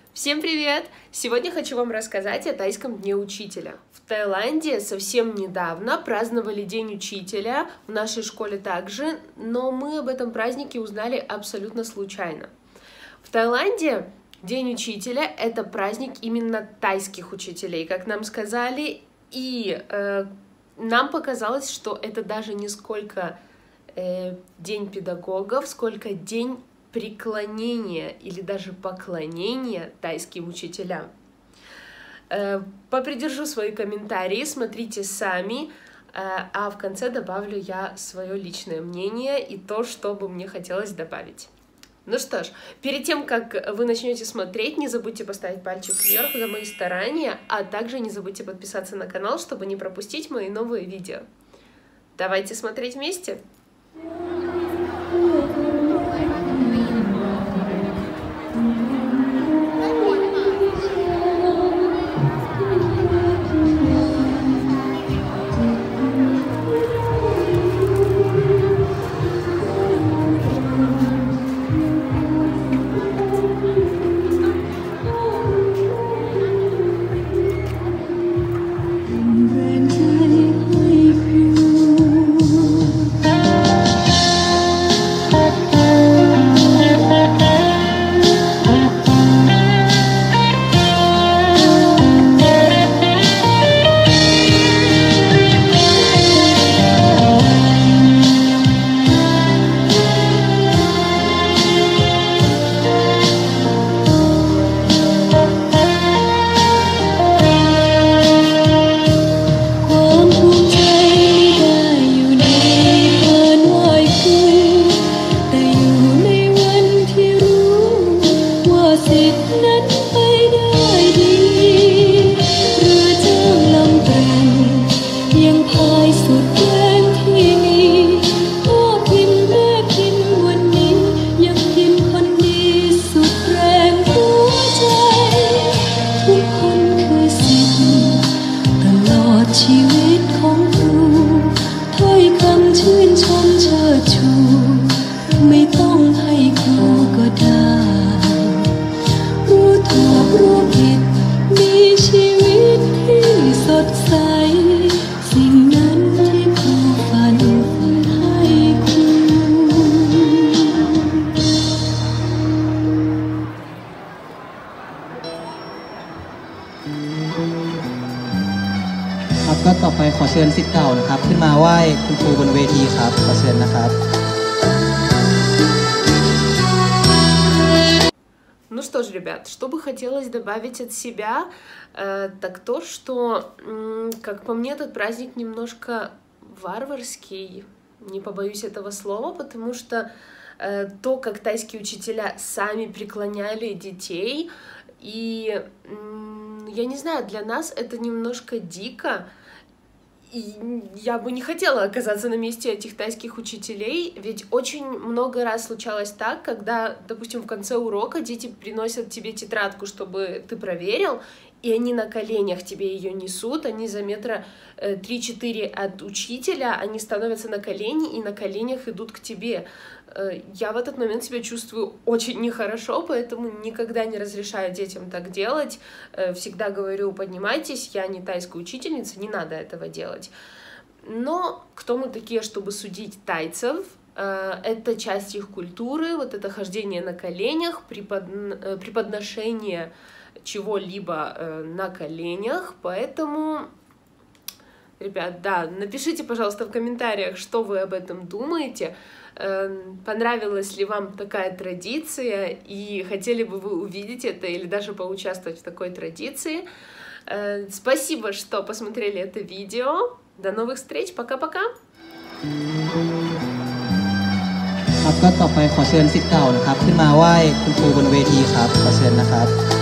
Всем привет! Сегодня хочу вам рассказать о тайском дне учителя. В Таиланде совсем недавно праздновали День учителя, в нашей школе также, но мы об этом празднике узнали абсолютно случайно. В Таиланде День учителя — это праздник именно тайских учителей, как нам сказали, и нам показалось, что это даже не сколько День педагогов, сколько День преклонения или даже поклонения тайским учителям. Попридержу свои комментарии, смотрите сами, а в конце добавлю я свое личное мнение и то, что бы мне хотелось добавить. Ну что ж, перед тем, как вы начнете смотреть, не забудьте поставить пальчик вверх за мои старания, а также не забудьте подписаться на канал, чтобы не пропустить мои новые видео. Давайте смотреть вместе! ก็ต่อไปขอเชิญศิษย์เก่านะครับขึ้นมาไหว้คุณครูบนเวทีครับขอเชิญนะครับ Ну что ж, ребят, что бы хотелось добавить от себя, так то, что, как по мне, этот праздник немножко варварский, не побоюсь этого слова, потому что то, как тайские учителя сами преклоняли детей, и я не знаю, для нас это немножко дико, и я бы не хотела оказаться на месте этих тайских учителей, ведь очень много раз случалось так, когда, допустим, в конце урока дети приносят тебе тетрадку, чтобы ты проверил, и они на коленях тебе ее несут, они за метра 3-4 от учителя, они становятся на колени и на коленях идут к тебе. Я в этот момент себя чувствую очень нехорошо, поэтому никогда не разрешаю детям так делать. Всегда говорю: поднимайтесь, я не тайская учительница, не надо этого делать. Но кто мы такие, чтобы судить тайцев? Это часть их культуры, вот это хождение на коленях, преподношение чего-либо на коленях, поэтому, ребят, да, напишите, пожалуйста, в комментариях, что вы об этом думаете, понравилась ли вам такая традиция, и хотели бы вы увидеть это или даже поучаствовать в такой традиции. Спасибо, что посмотрели это видео, до новых встреч, пока-пока! ครับก็ต่อไปขอเชิญศิษย์เก่านะครับขึ้นมาไหว้คุณครูบนเวทีครับขอเชิญนะครับ